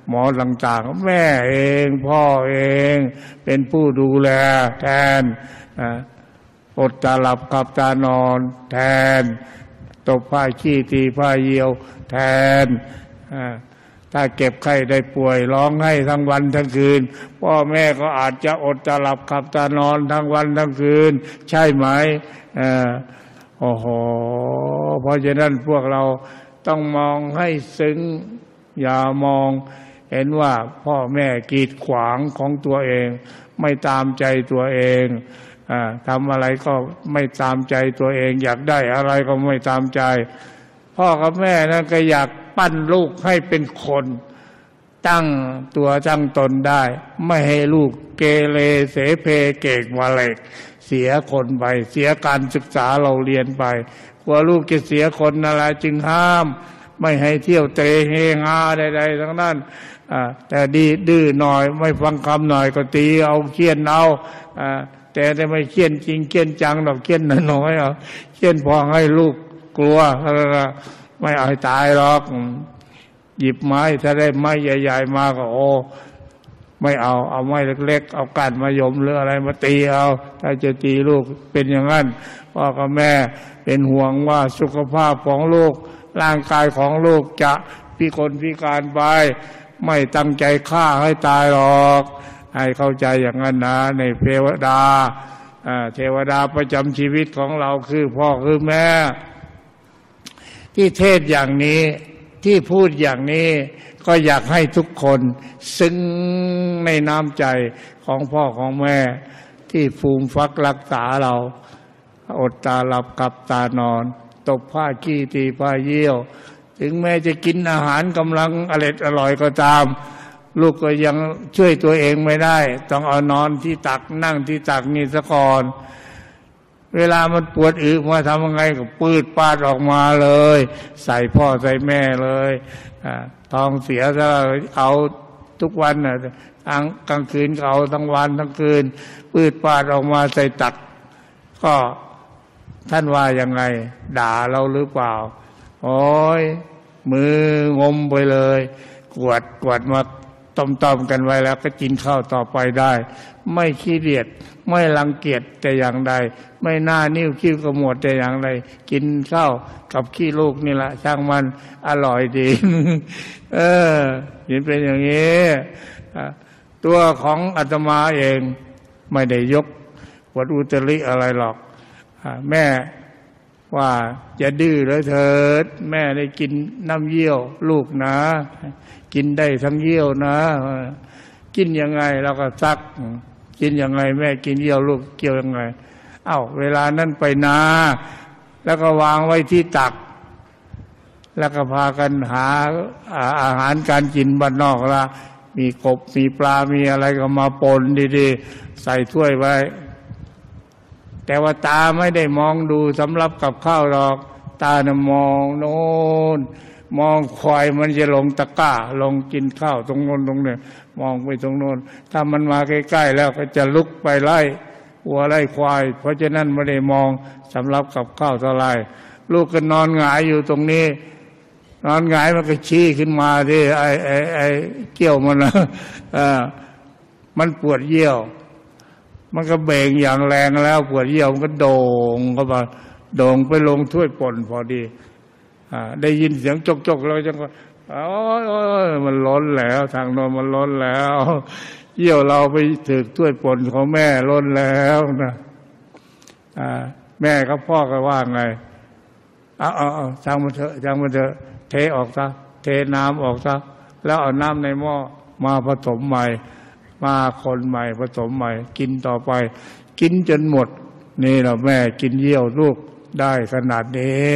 หมอต่างๆแม่เองพ่อเองเป็นผู้ดูแลแทนอดตาหลับกับตานอนแทนตบผ้าขี้ตีผ้าเยี่ยวแทนถ้าเก็บไข้ได้ป่วยร้องไห้ทั้งวันทั้งคืนพ่อแม่ก็อาจจะอดตาหลับกับตานอนทั้งวันทั้งคืนใช่ไหมโอ้โหเพราะฉะนั้นพวกเราต้องมองให้ซึ้งอย่ามองเห็นว่าพ่อแม่กีดขวางของตัวเองไม่ตามใจตัวเองทำอะไรก็ไม่ตามใจตัวเองอยากได้อะไรก็ไม่ตามใจพ่อกับแม่นั้นก็อยากปั้นลูกให้เป็นคนตั้งตัวตั้งตนได้ไม่ให้ลูกเกเรเสเพเกกวาเล็กเสียคนไปเสียการศึกษาเราเรียนไปกลัวลูกจะเสียคนอะไรจึงห้ามไม่ให้เที่ยวเตะเฮฮาใดๆทั้งนั้นแต่ดื้อหน่อยไม่ฟังคำหน่อยก็ตีเอาเคี่ยนเอาแต่ไม่เคี่ยนจริงเคี่ยนจังหรอกเคี่ยนน้อยเอาเคี่ยนพอให้ลูกกลัวไม่เอาให้ตายหรอกหยิบไม้ถ้าได้ไม้ใหญ่ๆมาก็โอ้ไม่เอาไม้เล็กๆเอาก้านมะยมหรืออะไรมาตีเอาถ้าจะตีลูกเป็นอย่างนั้นพ่อกับแม่เป็นห่วงว่าสุขภาพของลูกร่างกายของลูกจะพิการไปไม่ตั้งใจฆ่าให้ตายหรอกให้เข้าใจอย่างนั้นนะในเทวดาประจำชีวิตของเราคือพ่อคือแม่ที่เทศอย่างนี้ที่พูดอย่างนี้ก็อยากให้ทุกคนซึ้งในน้ำใจของพ่อของแม่ที่ฟูมฟักรักษาเราอดตาหลับกับตานอนตบผ้าขี้ตีผ้าเยี่ยวถึงแม้จะกินอาหารกำลังอร่อยก็ตามลูกก็ยังช่วยตัวเองไม่ได้ต้องเอานอนที่ตักนั่งที่ตักนี่ซะก่อนเวลามันปวดอึมาทำยังไงก็ปืดปาดออกมาเลยใส่พ่อใส่แม่เลยท้องเสียซะเอาทุกวันน่ะทั้งกลางคืนก็เอาทั้งวันทั้งคืนปืดปาดออกมาใส่ตักก็ท่านว่ายังไงด่าเราหรือเปล่าโอ้ยมืองมไปเลยกวดมาต้มกันไว้แล้วก็กินข้าวต่อไปได้ไม่ขี้เกียจไม่รังเกียจแต่อย่างใดไม่หน้านิ้วคิ้วกระหมวดแต่อย่างใดกินข้าวกับขี้ลูกนี่แหละช่างมันอร่อยดีเห็นเป็นอย่างนี้ตัวของอาตมาเองไม่ได้ยกวัดอุตริอะไรหรอกแม่ว่าอย่าดื้อเลยเถิดแม่ได้กินน้ำเยี่ยวลูกนะกินได้ทั้งเยี่ยวนะกินยังไงเราก็ซักกินยังไงแม่กินเยี่ยวลูกเกี่ยวยังไงเวลานั้นไปนาแล้วก็วางไว้ที่ตักแล้วก็พากันหาอาหารการกินบ้านนอกละมีกบมีปลามีอะไรก็มาปนดีๆใส่ถ้วยไว้แต่ว่าตาไม่ได้มองดูสำรับกับข้าวหรอกตาน่ะมองโน่นมองควายมันจะลงตะกร้าลงกินข้าวตรงโน้นตรงนี้มองไปตรงโน้นถ้ามันมาใกล้ๆแล้วก็จะลุกไปไล่วัวไล่ควายเพราะฉะนั้นไม่ได้มองสำรับกับข้าวเท่าไรลูกก็นอนหงายอยู่ตรงนี้นอนหงายมันก็ชี้ขึ้นมาที่ไอ้เกี่ยวมันนะมันปวดเยี่ยวมันก็เบ่งอย่างแรงแล้วปวดเยี่ยวมันก็โด่งเข้ามาโด่งไปลงถ้วยป่นพอดีได้ยินเสียงจกๆแล้วจังก็โอ้ยมันล้นแล้วทางโน้นมันล้นแล้วเยี่ยวเราไปถึกถ้วยป่นของแม่ล้นแล้วนะแม่กับพ่อก็ว่าไงช่างมันเถอะเทออกซะเทน้ำออกซะแล้วเอาน้ำในหม้อมาผสมใหม่มาคนใหม่ผสมใหม่กินต่อไปกินจนหมดนี่เราแม่กินเยี่ยวลูกได้ขนาดนี้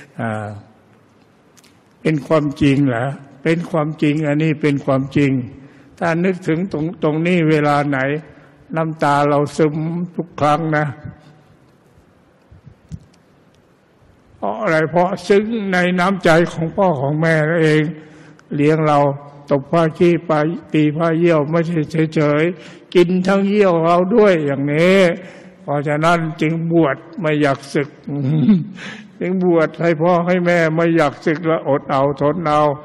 เป็นความจริงเหรอเป็นความจริงอันนี้เป็นความจริงถ้านึกถึงตรงนี้เวลาไหนน้ำตาเราซึมทุกครั้งนะเพราะอะไรเพราะซึ้งในน้ำใจของพ่อของแม่เองเลี้ยงเราตบผ้าขี้ไปตีผ้าเยี่ยวไม่ใช่เฉยๆกินทั้งเยี่ยวเราด้วยอย่างนี้เพราะฉะนั้นจึงบวชไม่อยากศึกจึงบวชให้พ่อให้แม่ไม่อยากศึกแล้วอดเอาทนเอา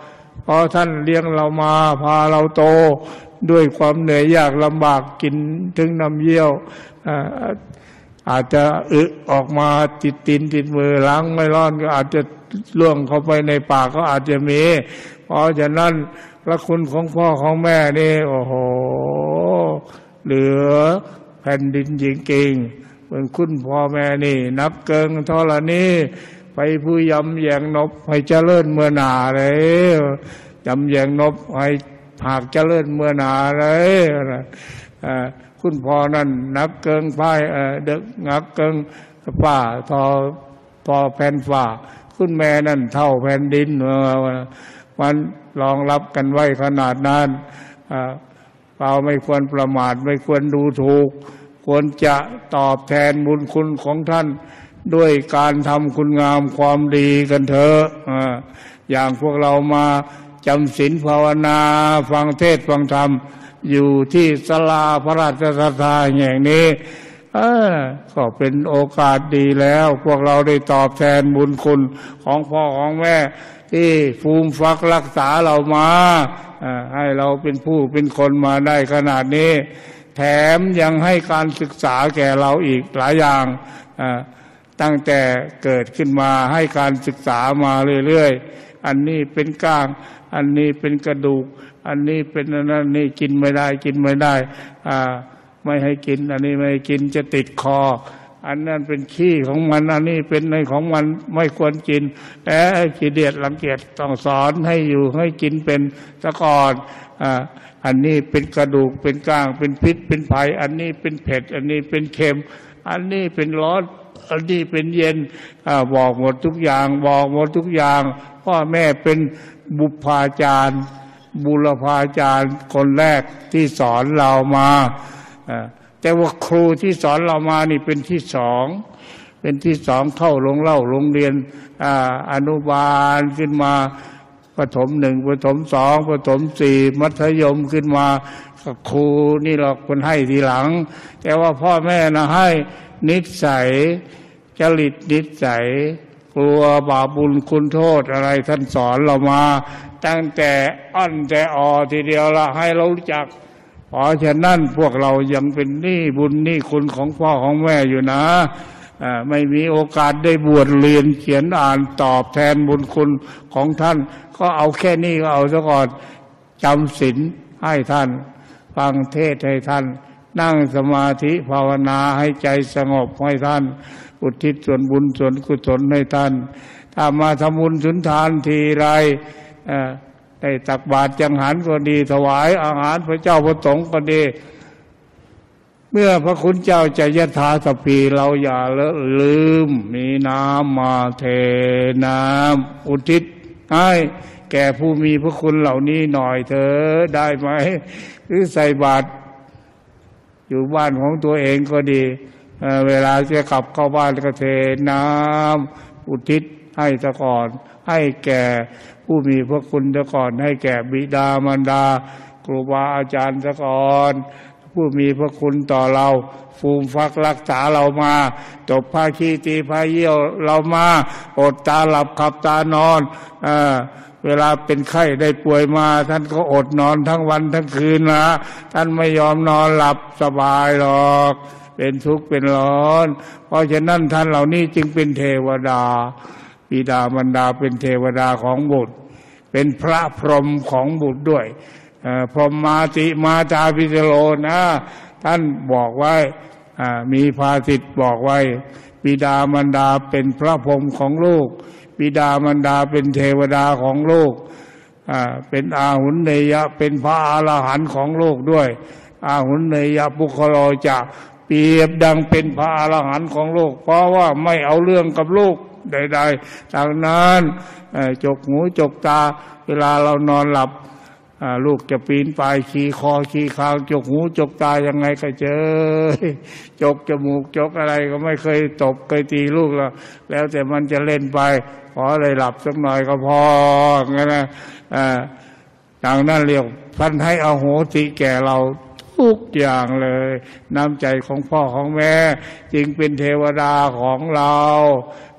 เพราะท่านเลี้ยงเรามาพาเราโตด้วยความเหนื่อยยากลำบากกินถึงน้ำเยี่ยวอาจจะออกมาติดตีนติดมือล้างไม่ร้อนก็อาจจะล่วงเข้าไปในปากก็อาจจะมีเพราะฉะนั้นพระคุณของพ่อของแม่นี่โอ้โหเหลือแผ่นดินจริงๆเป็นคุณพ่อแม่นี่นับเกินธรณีไปผู้ยำแยงนบให้เจริญเมื่อนาเลยยำแยงนบให้หากเจริญเมื่อนาเลยคุณพ่อนั่นนับเกินไพ่เด็กนับเกินฝ่าทอแผ่นฝ่าคุณแม่นั่นเท่าแผ่นดินมันรองรับกันไว้ขนาดนั้นเราไม่ควรประมาทไม่ควรดูถูกควรจะตอบแทนบุญคุณของท่านด้วยการทำคุณงามความดีกันเถอะอย่างพวกเรามาจำศีลภาวนาฟังเทศน์ฟังธรรมอยู่ที่ศาลาพระราชศรัทธาแห่งนี้ก็เป็นโอกาสดีแล้วพวกเราได้ตอบแทนบุญคุณของพ่อของแม่ที่ฟูมฟักรักษาเรามาให้เราเป็นผู้เป็นคนมาได้ขนาดนี้แถมยังให้การศึกษาแก่เราอีกหลายอย่างตั้งแต่เกิดขึ้นมาให้การศึกษามาเรื่อยๆอันนี้เป็นก้างอันนี้เป็นกระดูกอันนี้เป็นนั่นนี่กินไม่ได้กินไม่ได้ไม่ให้กินอันนี้ไม่ให้กินจะติดคออันนั้นเป็นขี้ของมันอันนี้เป็นในของมันไม่ควรกินแต่ขี้เดียดรังเกียจต้องสอนให้อยู่ให้กินเป็นซะก่อนอันนี้เป็นกระดูกเป็นก้างเป็นพิษเป็นภัยอันนี้เป็นเผ็ดอันนี้เป็นเค็มอันนี้เป็นร้อนอันนี้เป็นเย็นบอกหมดทุกอย่างบอกหมดทุกอย่างพ่อแม่เป็นบุพาจารย์บุรพาจารย์คนแรกที่สอนเรามาแต่ว่าครูที่สอนเรามานี่เป็นที่สองเข้าโรงเรียนอนุบาลขึ้นมาประถมหนึ่งประถมสองประถมสี่มัธยมขึ้นมาครูนี่เราคนให้ทีหลังแต่ว่าพ่อแม่นะให้นิสัยจริตนิสัยกลัวบาปบุญคุณโทษอะไรท่านสอนเรามาตั้งแต่อ้อนแต่อทีเดียวละให้เรารู้จักเพราะฉะนั้นพวกเรายังเป็นหนี้บุญหนี้คุณของพ่อของแม่อยู่นะไม่มีโอกาสได้บวชเรียนเขียนอ่านตอบแทนบุญคุณของท่านก็เอาแค่นี้ก็เอาซะก่อนจำศีลให้ท่านฟังเทศให้ท่านนั่งสมาธิภาวนาให้ใจสงบให้ท่านอุทิศส่วนบุญส่วนกุศลให้ท่านถ้ามาทำบุญสุนทานทีไรได้ตักบาตรจังหันก็ดีถวายอาหารพระเจ้าพระสงฆ์ก็ดีเมื่อพระคุณเจ้าจะยถาสพีเราอย่าลืมมีน้ำมาเทน้ำอุทิศให้แก่ผู้มีพระคุณเหล่านี้หน่อยเถอะได้ไหมหรือใส่บาตรอยู่บ้านของตัวเองก็ดีเวลาจะกลับเข้าบ้านก็เทน้ำอุทิศให้ซะก่อนให้แก่ผู้มีพระคุณซะก่อนให้แก่บิดามารดาครูบาอาจารย์ซะก่อนผู้มีพระคุณต่อเราฟูมฟักรักษาเรามาตบผ้าขี้ตีผ้าเยี่ยวเรามาอดตาหลับขับตานอนเวลาเป็นไข้ได้ป่วยมาท่านก็อดนอนทั้งวันทั้งคืนนะท่านไม่ยอมนอนหลับสบายหรอกเป็นทุกข์เป็นร้อนเพราะฉะนั้นท่านเหล่านี้จึงเป็นเทวดาบิดามารดาเป็นเทวดาของบุตรเป็นพระพรหมของบุตรด้วยพรหมมาตาพิเศโลนะท่านบอกไว้มีภาษิตบอกไว้บิดามารดาเป็นพระพรหมของลูกบิดามารดาเป็นเทวดาของลูกเป็นอาหุนเนยะเป็นพระอรหันต์ของลูกด้วยอาหุนเนยะปุคโลจะเปรียบดังเป็นพระอรหันต์ของลูกเพราะว่าไม่เอาเรื่องกับลูกใดๆจากนั้นจกหูจกตาเวลาเรานอนหลับลูกจะปีนป่ายขี่คอขี่คางจกหูจกตายังไงก็เจอจกจมูกจกอะไรก็ไม่เคยตบเคยตีลูกแล้วแต่มันจะเล่นไปขออะไรหลับสักหน่อยก็พองั้นนะดังนั้นเรียกท่านให้อโหสิแก่เราทุกอย่างเลยน้ำใจของพ่อของแม่จึงเป็นเทวดาของเรา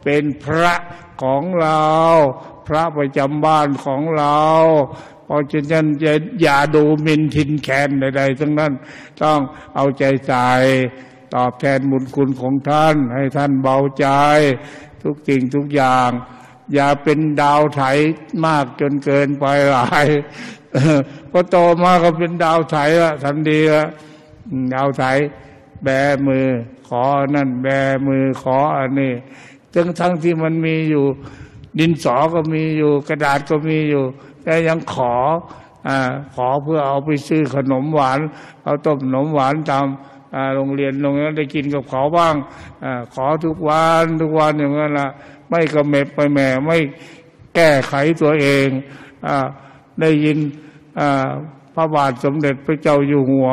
เป็นพระของเราพระประจำบ้านของเราเพราะฉะนั้นอย่าดูหมิ่นทินแค้นใดๆทั้งนั้นต้องเอาใจใส่ตอบแทนบุญคุณของท่านให้ท่านเบาใจทุกสิ่งทุกอย่างอย่าเป็นดาวไถมากจนเกินไปหลายพอโตมาก็เป็นดาวไถละทันทีละดาวไถแบมือขอนั่นแบมือขออันนี้ทั้งที่มันมีอยู่ดินสอก็มีอยู่กระดาษก็มีอยู่แต่ยังขอเพื่อเอาไปซื้อขนมหวานเอาต้มขนมหวานตามโรงเรียนโรงนั้นได้กินกับเขาบ้างขอทุกวันอย่างนั้นละไม่กระเม็ดไปแหม่ไม่แก้ไขตัวเองได้ยินพระบาทสมเด็จพระเจ้าอยู่หัว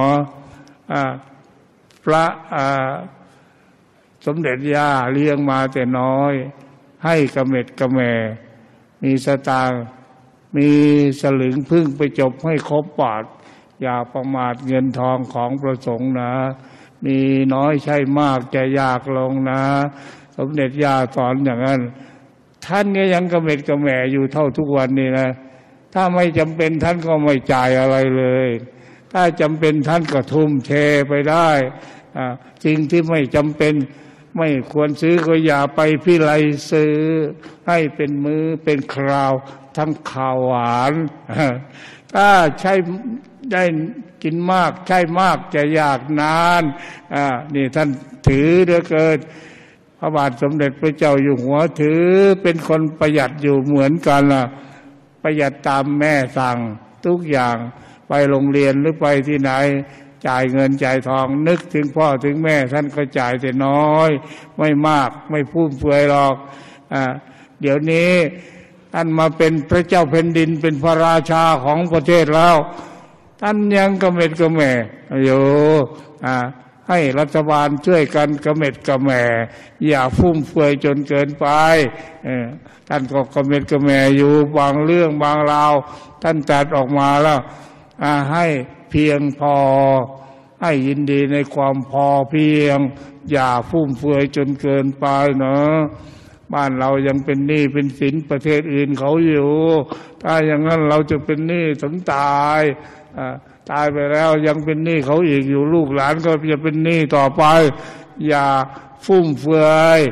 พระสมเด็จย่าเลี้ยงมาแต่น้อยให้กระเม็ดกระแม่มีสตางค์มีสลึงพึ่งไปจบให้ครบบาทอย่าประมาทเงินทองของพระสงฆ์นะมีน้อยใช่มากจะยากลงนะสมเด็จย่าสอนอย่างนั้นท่านก็ยังกระเม็ดกระแม่อยู่เท่าทุกวันนี้นะถ้าไม่จำเป็นท่านก็ไม่จ่ายอะไรเลยถ้าจำเป็นท่านก็ทุ่มเทไปได้สิ่งที่ไม่จำเป็นไม่ควรซื้อก็อย่าไปพิไลซื้อให้เป็นมื้อเป็นคราวทั้งข้าวหวานถ้าใช้ได้กินมากใช้มากจะยากนานนี่ท่านถือเหลือเกินพระบาทสมเด็จพระเจ้าอยู่หัวถือเป็นคนประหยัดอยู่เหมือนกันล่ะประหยัดตามแม่สั่งทุกอย่างไปโรงเรียนหรือไปที่ไหนจ่ายเงินจ่ายทองนึกถึงพ่อถึงแม่ท่านก็จ่ายแต่น้อยไม่มากไม่ฟุ่มเฟือยหรอกเดี๋ยวนี้ท่านมาเป็นพระเจ้าแผ่นดินเป็นพระราชาของประเทศแล้วท่านยังกระเม็ดกระแม่อยู่ให้รัฐบาลช่วยกันกระเม็ดกระแม่อย่าฟุ่มเฟือยจนเกินไปท่านก็กระเม็ดกระแม่อยู่บางเรื่องบางราวท่านจัดออกมาแล้วให้เพียงพอให้ยินดีในความพอเพียงอย่าฟุ่มเฟือยจนเกินไปเนาะบ้านเรายังเป็นหนี้เป็นสินประเทศอื่นเขาอยู่ถ้าอย่างนั้นเราจะเป็นหนี้ถึงตายไปแล้วยังเป็นหนี้เขาอีกอยู่ลูกหลานก็จะเป็นหนี้ต่อไปอย่าฟุ่มเฟือย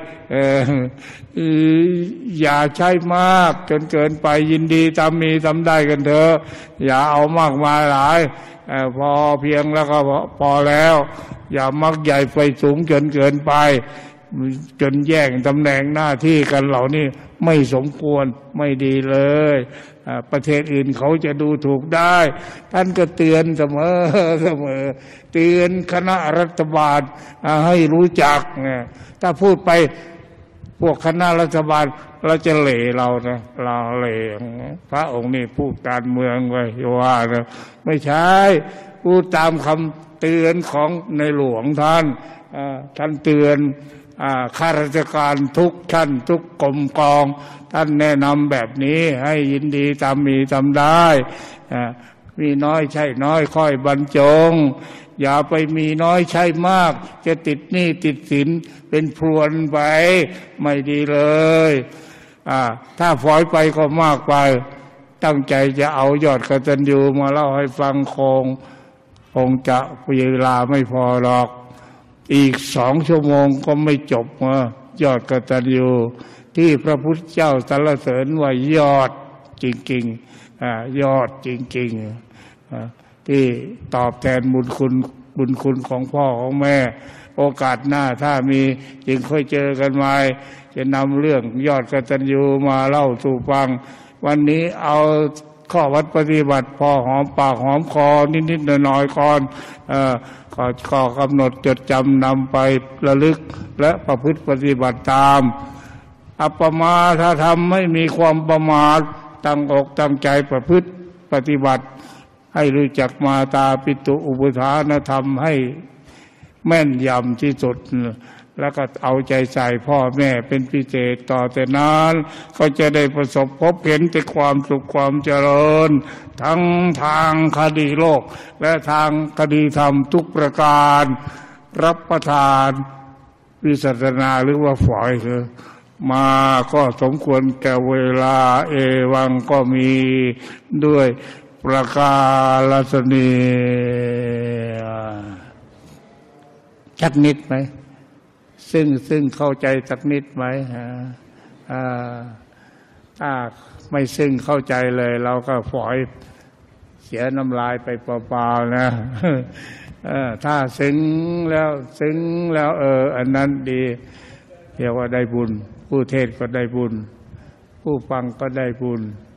อย่าใช้มากจนเกินไปยินดีทำมีทำได้กันเถอะอย่าเอามากมายหลายพอเพียงแล้วก็พอแล้วอย่ามักใหญ่ไฟสูงจนเกินไปจนแย่งตำแหน่งหน้าที่กันเหล่านี้ไม่สมควรไม่ดีเลยประเทศอื่นเขาจะดูถูกได้ท่านก็เตือนเสมอเตือนคณะรัฐบาลให้รู้จักถ้าพูดไปพวกคณะรัฐบาลเราจะเหล่เรานะเราเหล่พระองค์นี่พูดการเมืองไว้ว่านะไม่ใช่พูดตามคำเตือนของในหลวงท่านเตือนข้าราชการทุกท่านทุกกรมกองท่านแนะนำแบบนี้ให้ยินดีตามมีตามได้มีน้อยใช่น้อยค่อยบรรจงอย่าไปมีน้อยใช่มากจะติดหนี้ติดสินเป็นพรวนไปไม่ดีเลยถ้าฝอยไปก็มากไปตั้งใจจะเอายอดกตัญญูมาเล่าให้ฟังคงจะเวลาไม่พอหรอกอีก2 ชั่วโมงก็ไม่จบยอดกตัญญูที่พระพุทธเจ้าสรรเสริญว่ายอดจริงๆยอดจริงๆที่ตอบแทนบุญคุณของพ่อของแม่โอกาสหน้าถ้ามีจึงค่อยเจอกันใหม่จะนำเรื่องยอดกตัญญูมาเล่าสู่ฟังวันนี้เอาข้อวัดปฏิบัติพอหอมปากหอมคอนิดๆหน่อยๆก่อนข้อกำหนดจดจำนำไประลึกและประพฤติปฏิบัติตามอัปปมาถ้าทำไม่มีความประมาทตั้งอกตั้งใจประพฤติปฏิบัติให้รู้จักมาตาปิตุอุปทานธรรมให้แม่นยำที่สุดแล้วก็เอาใจใส่พ่อแม่เป็นพิเศษต่อแต่นั้นก็จะได้ประสบพบเห็นแต่ความสุขความเจริญทั้งทางคดีโลกและทางคดีธรรมทุกประการรับประทานวิสัชนาหรือว่าฝอยคือมาก็สมควรแก่เวลาเอวังก็มีด้วยประกาศนีชักนิดไหมซึ่งเข้าใจสักนิดไหมถ้าไม่ซึ่งเข้าใจเลยเราก็ฝอยเสียน้ำลายไปเปล่าๆนะถ้าซึ้งแล้วอันนั้นดีเรียกว่าได้บุญผู้เทศก็ได้บุญผู้ฟังก็ได้บุญ